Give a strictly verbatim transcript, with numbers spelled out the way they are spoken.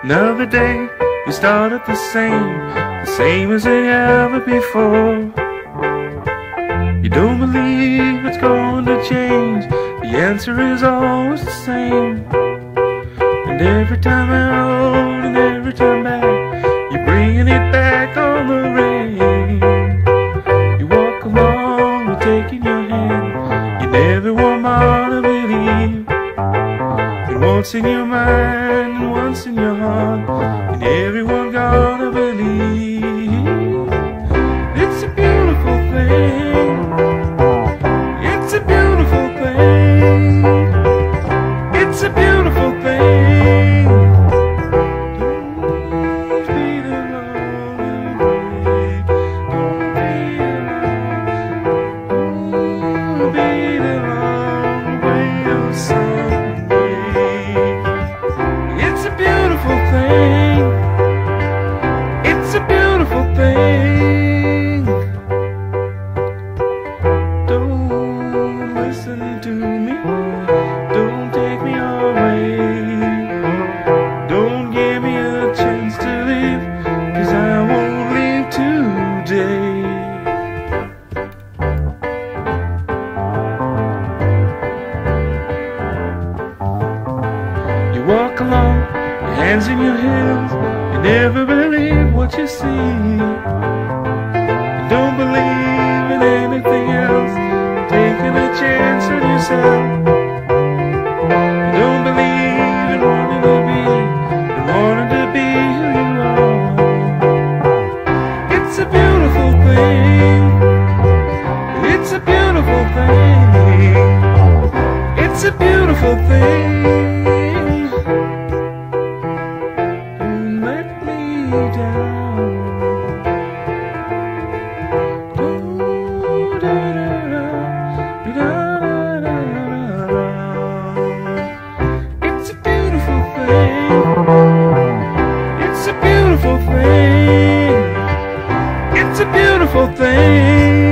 Another day, we started the same, the same as it ever before. You don't believe it's going to change, the answer is always the same. And every time out and every time back, you're bringing it back on the rain. You walk along, we're taking your hand, you never want more to believe. And once in your mind and once in your heart, and everyone gonna believe. It's a beautiful thing, it's a beautiful thing, it's a beautiful thing. Don't be the lonely way, don't be alone, don't be the long way of someday. It's a beautiful thing, it's a beautiful thing. Don't listen to me, don't take me away, don't give me a chance to live, 'cause I won't leave today. You walk along, your hands in your hands, you never believe what you see. You don't believe in anything else, taking a chance on yourself. You don't believe in wanting to be, and wanting to be who you are. It's a beautiful thing, it's a beautiful thing, it's a beautiful thing. Don't let me down. Don't, da, da, da, da, da, da, da. It's a beautiful thing, it's a beautiful thing, it's a beautiful thing.